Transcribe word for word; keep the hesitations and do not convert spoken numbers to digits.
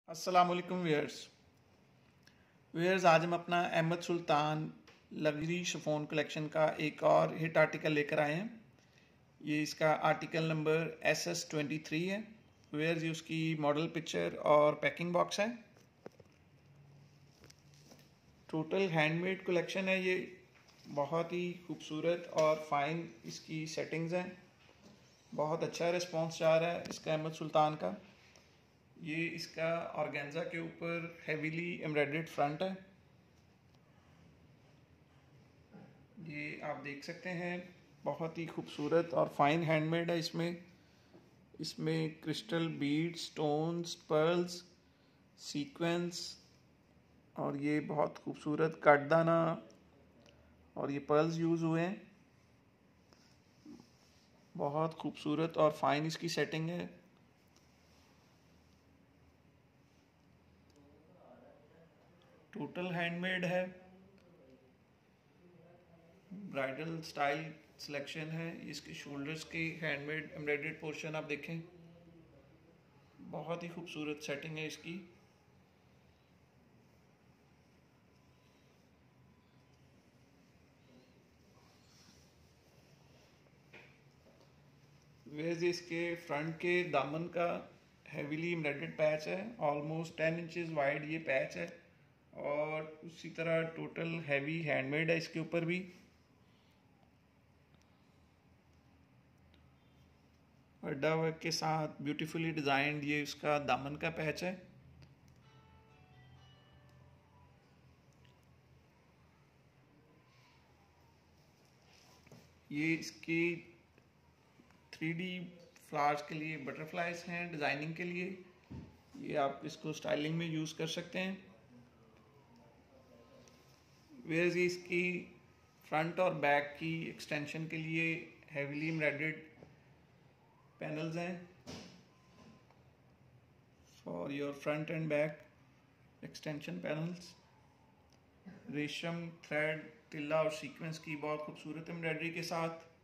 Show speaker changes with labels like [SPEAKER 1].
[SPEAKER 1] अस्सलाम वालेकुम viewers viewers आज हम अपना Ahmed Sultan luxury chiffon collection का एक और हिट आर्टिकल लेकर आए हैं। ये इसका article number S S twenty three है। व्यूअर्स ये उसकी मॉडल पिक्चर और पैकिंग बॉक्स है। टोटल हैंडमेड कलेक्शन है। ये बहुत ही खूबसूरत और फाइन इसकी सेटिंग्स हैं। बहुत अच्छा रिस्पॉन्स जा रहा है इसका अहमद सुल्तान का। ये इसका ऑर्गेन्जा के ऊपर हेवीली एम्ब्रॉयडर्ड फ्रंट है। ये आप देख सकते हैं बहुत ही खूबसूरत और फाइन हैंडमेड है। इसमें इसमें crystal beads, stones, pearls, sequence और ये बहुत खूबसूरत काटदाना और ये पर्ल्स यूज़ हुए हैं। बहुत खूबसूरत और फाइन इसकी सेटिंग है। टोटल हैंडमेड है। ब्राइडल स्टाइल सिलेक्शन है। इसके शोल्डर्स की हैंडमेड एम्ब्रॉयडर्ड पोर्शन आप देखें, बहुत ही खूबसूरत सेटिंग है इसकी। वेज इसके फ्रंट के दामन का हैवीली एम्ब्रॉयडर्ड पैच है। ऑलमोस्ट टेन इंचेस वाइड ये पैच है और उसी तरह टोटल हैवी हैंडमेड है इसके ऊपर भी। अड्डा वर्क के साथ ब्यूटीफुली डिजाइंड ये इसका दामन का पैच है। ये इसकी थ्री डी फ्लावर्स के लिए बटरफ्लाइज हैं डिजाइनिंग के लिए। ये आप इसको स्टाइलिंग में यूज कर सकते हैं। वेयर इसकी फ्रंट और बैक की एक्सटेंशन के लिए हैवीली एम्ब्रॉयडर्ड पैनल्स हैं for your front and back extension panels. रेशम, थ्रेड, तिल्ला और सीक्वेंस की बहुत खूबसूरत एम्ब्रॉयडरी के साथ